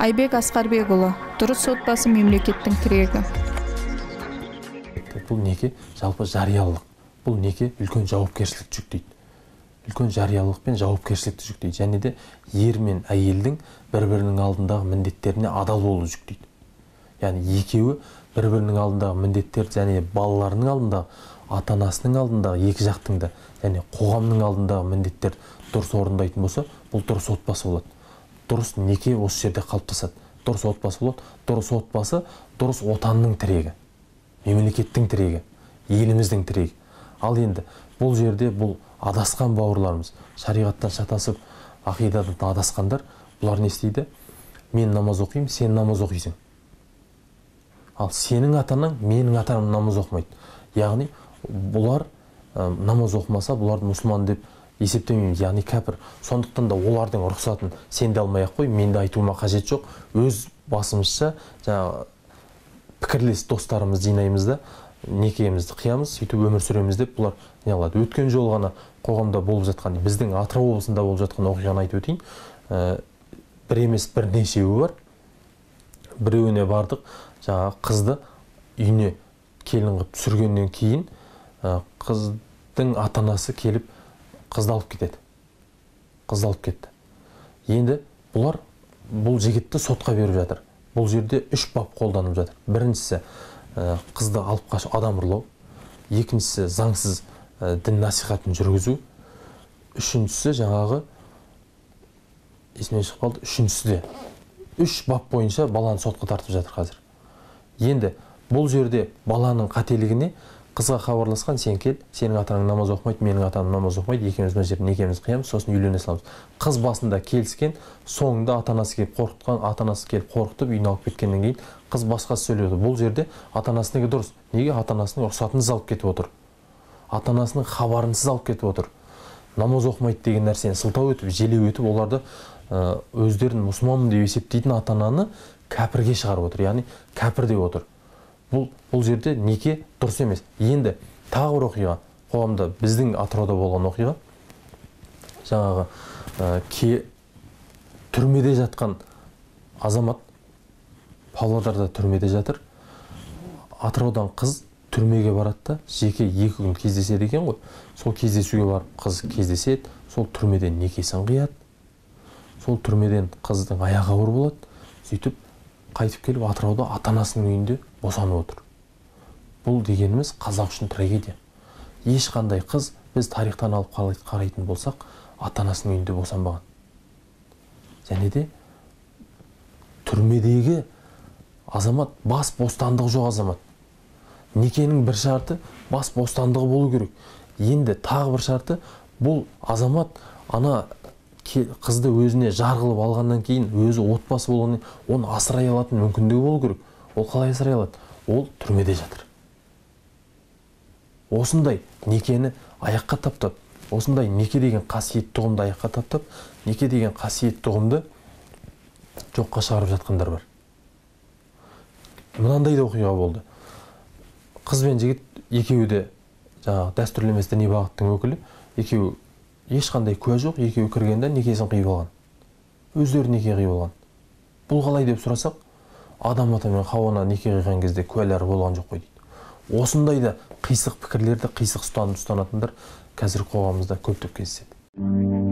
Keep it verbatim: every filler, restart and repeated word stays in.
Айбек Асқарбекұлы, дұрыс отбасы мемлекеттің тірегі. Бұл неке жалпы жариялылық. Бұл неке үлкен жауапкершілік жүктейді. Үлкен жариялылық пен жауапкершілікті жүктейді. Және де ер мен әйелдің бір-бірінің алдындағы міндеттеріне адал болу жүктейді. Яғни екеуі бір-бірінің алдындағы міндеттерді және балаларының алдындағы, ата-анасының алдындағы екі жақтың да және қоғамның алдындағы міндеттерді дұрыс орындайтын болса, бұл дұрыс отбасы болады. Дұрыс неке осы жерде қалыптасады. Дұрыс отбасы болады. Дұрыс отбасы дұрыс отанның тірегі, мемлекеттің тірегі, еліміздің тірегі. Ал енді бұл жерде бұл адасқан бауырларымыз, шариғаттан шатасып, ақидадан адасқандар, бұлар не істейді? Мен намаз оқимын, сен намаз оқисың. Ал сенің атанаң, менің атам намаз оқымайды. Яғни бұлар ә, намаз оқымаса, бұларды мұсылман деп есептемейміз, яғни кәпір. Сондықтан да олардың рұқсатын сен де алмай-ақ қой, мен де айтуыма қажет жоқ. Өз басымызша жаңағы пікірлес достарымыз жинаймыз да некемізді қиямыз, сөйтіп өмір сүреміз деп бұлар не қылады. Өткен жол ғана қоғамда болып жатқан, біздің Атырау облысында болып жатқан оқиғаны айтып өтейін. Ә, бір емес бірнешеуі бар. Біреуіне бардық, жаңағы қызды үйіне келін қылып түсіргеннен кейін ә, қыздың ата-анасы келіп қызды алып кетеді. Қызды алып кетті. Енді бұлар бұл жігітті сотқа беріп жатыр. Бұл жерде үш бап қолданып жатыр. Біріншісі ә, қызды алып қашып адам ұрлау, екіншісі заңсыз ә, дін насихатын жүргізу, үшіншісі жаңағы есімнен шығып қалды, үшіншісі де үш бап бойынша баланы сотқа тартып жатыр қазір. Енді бұл жерде баланың қателігіне қызға хабарласқан, сен кел, сенің атаң намаз оқымайды, менің атам намаз оқымайды, екеуміз мына жерде некемізді қиямыз, сосын үйлене саламыз. Қыз басында келіскен, соңында ата-анасы келіп қорқытқан, ата-анасы келіп қорқытып үйіне алып кеткеннен кейін қыз басқасы сөйледі. Бұл жерде ата-анасынікі дұрыс. Неге? Ата-анасының рұқсатынсыз алып кетіп отыр. Ата-анасының хабарынсыз алып кетіп отыр. Намаз оқымайды деген нәрсені сылтау өтіп, желеу өтіп, оларды өздерін мұсылманмын деп есептейтін ата-ананы кәпірге шығарып отыр. Яғни кәпір деп отыр. Бұл, бұл жерде неке дұрыс емес. Енді тағы бір оқиға, қоғамда біздің Атырауда болған оқиға, жаңағы ә, ке, түрмеде жатқан азамат, Павлодарда түрмеде жатыр, Атыраудан қыз түрмеге барады да, жеке екі күн кездеседі екен ғой. Сол кездесуге барып қыз кездеседі, сол түрмеден некесін қияды, сол түрмеден қыздың аяғы ауыр болады, сөйтіп қайтып келіп Атырауда ата-анасының үйінде босанып отыр. Бұл дегеніміз қазақ үшін трагедия. Ешқандай қыз, біз тарихтан алып қарайтын болсақ, ата-анасының үйінде босанбаған. Және де түрмедегі азамат бас бостандығы жоқ азамат. Некенің бір шарты бас бостандығы болу керек. Енді тағы бір шарты, бұл азамат ана қызды өзіне жар қылып алғаннан кейін, өзі отбасы болғаннан кейін оны асырай алатын мүмкіндігі болу керек. Ол қалай асырай алады? Ол түрмеде жатыр. Осындай некені аяққа таптап, осындай неке деген қасиетті ұғымды аяққа таптап, неке деген қасиетті ұғымды жоққа шығарып жатқандар бар. Мынандай да оқиға болды. Қыз бен жігіт екеуі де жаңағы дәстүрлі емес діни бағыттың өкілі, екеуі ешқандай куә жоқ, екеуі кіргенде некесін қиып алған. Өздері неке қиып алған. Бұл қалай деп сұрасақ, Адам ата мен Хауа неке қиған кезде куәлері болған жоқ қой дейді. Осындай да қисық пікірлерді, қисық ұстаным ұстанатындар қазір қоғамымызда көптеп кездеседі.